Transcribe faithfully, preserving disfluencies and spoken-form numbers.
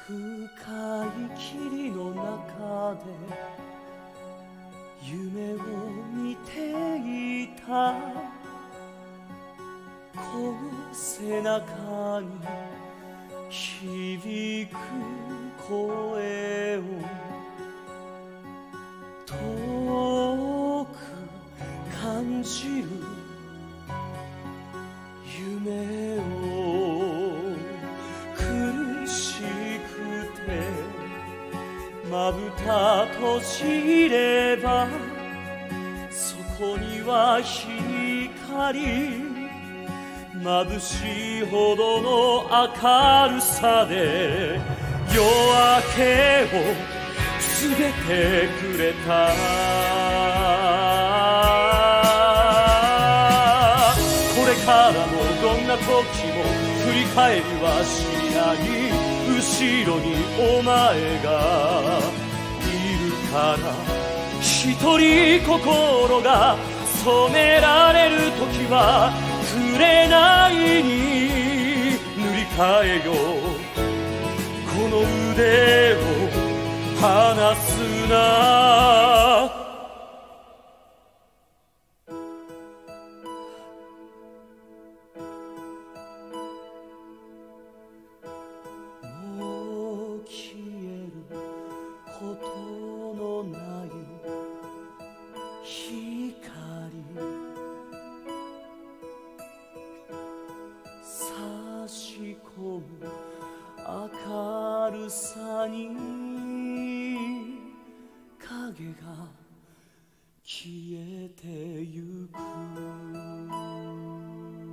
深い霧の中で夢を見ていたこの背中に響く声を遠く感じる夢を苦しくてまぶた閉じればそこには光眩しいほどの明るさで夜明けを告げてくれたこれからもどんな時も振り返りはしない後ろにお前がいるから一人心が染められる時は紅に塗り替えようこの腕を離すなもう消えることのない光差し込む明るさに影が消えてゆく